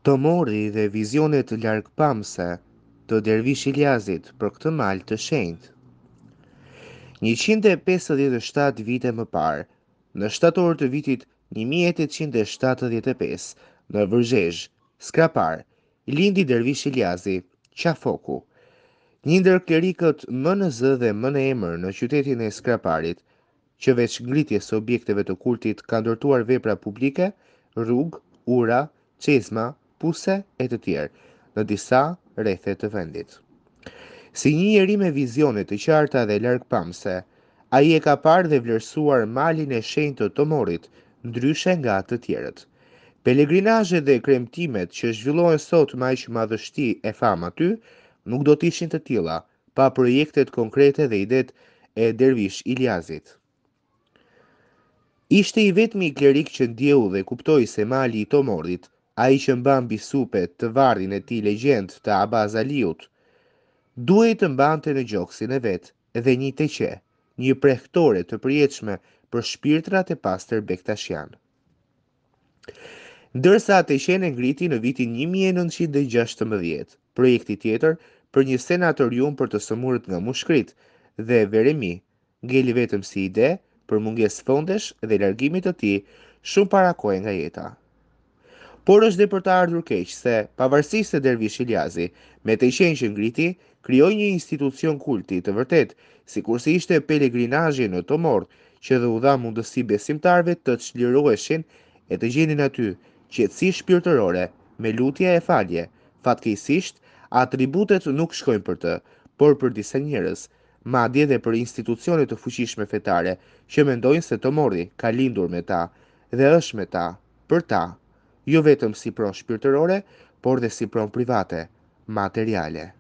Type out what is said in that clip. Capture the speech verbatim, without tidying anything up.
Tomori dhe vizionet largpamse të Dervish Iljazit për këtë mal të shenjtë. njëqind e pesëdhjetë e shtatë vite më parë, në shtator të vitit një mijë e tetëqind e shtatëdhjetë e pesë, në Vërzhezh, Skrapar, lindi Dervish Iljazi, Qafoku, një ndër klerikët më në zë dhe më në emër në qytetin e Skraparit, që veç ngritjes së objekteve të kultit ka ndërtuar vepra publike, rrugë, ura, çezma, puse e të tjerë, në disa rrethe të vendit. Si një njeri me vizione të qarta dhe largpamse, ai e ka parë dhe vlerësuar malin e shenjtë të Tomorit, ndryshe nga të tjerët. Pelegrinazhet dhe kremtimet që zhvillohen sot me aq madhështi e famë aty, nuk do të ishin të tilla pa projektet konkrete dhe idet e Dervish Iljazit. Ishte i vetmi klerik që ndjeu dhe kuptoi se mali i Tomorit, ai që mban mbi supe të varrin e tij legjend të Abaz Aliut, duhej të mbante në gjoksin e vet dhe një teqe, një prehtore të përjetshme për shpirtrat e pastër Bektashian. Ndërsa teqen e ngriti në vitin një mijë e nëntëqind e gjashtëmbëdhjetë, projekti tjetër për një senatorium për të sëmurët nga mushkrit dhe Veremi ngeli vetëm si ide për mungesë fondesh dhe largimit të tij shumë para kohe nga jeta. Por është dhe për të ardhur keq se, pavarësisht se Dervish Iljazi, me teqen që ngriti, krijoi një institucion kulti të vërtet, sikurse ishte pelegrinazhi në Tomor, që dhe u dha mundësi besimtarëve të çliroheshin e të gjenin aty qetësi shpirtërore, me lutje e falje. Fatkeqësisht, atributet nuk shkojnë për të, por për disa njerëz, madje edhe për institucione të fuqishme fetare, që mendojnë se Tomori ka lindur me ta dhe është me ta, për ta, jo vetëm si pronë shpirtërore, por dhe si pronë private, materiale.